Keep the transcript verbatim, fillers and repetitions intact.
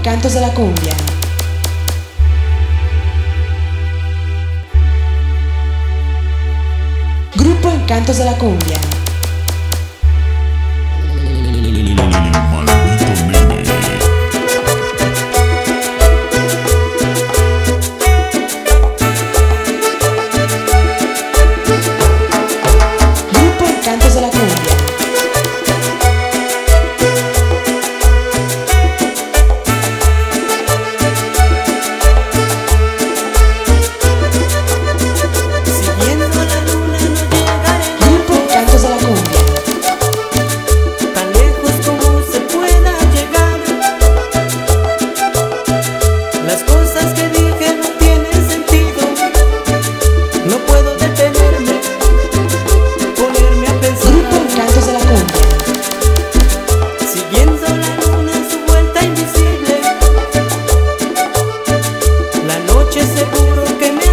Encantos de la Cumbia. Grupo Encantos de la Cumbia. Grupo Encantos de la Cumbia. Seguro que me